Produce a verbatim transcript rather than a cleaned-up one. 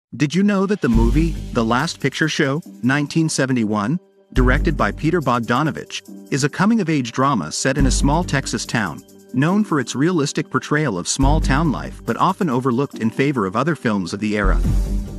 Did you know that the movie, The Last Picture Show, nineteen seventy-one, directed by Peter Bogdanovich, is a coming-of-age drama set in a small Texas town, known for its realistic portrayal of small-town life but often overlooked in favor of other films of the era?